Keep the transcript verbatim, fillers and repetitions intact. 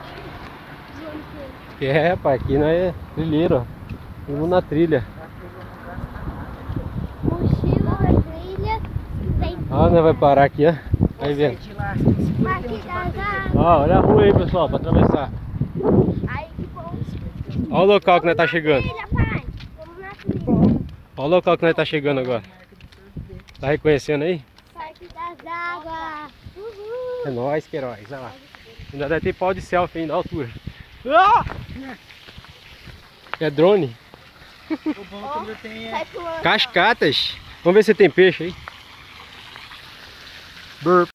Que é, rapaz, aqui não é trilheiro, ó. Vamos na trilha. Mochila na trilha. Tem Ah, nós vai parar aqui, ó. Vai vendo. Aqui das águas. Ó, olha a rua aí, pessoal, pra atravessar. Aí que bom. Olha o local que nós tá chegando. Trilha, pai. Vamos na trilha. Olha o local que nós tá chegando agora. Tá reconhecendo aí? Parque das águas. Uhul. É nóis, Queiroz. Olha lá. Ainda deve ter pau de selfie aí na altura. Ah! É drone. O bom quando tem é... Sai pulando. Cascatas. Vamos ver se tem peixe aí. Burp.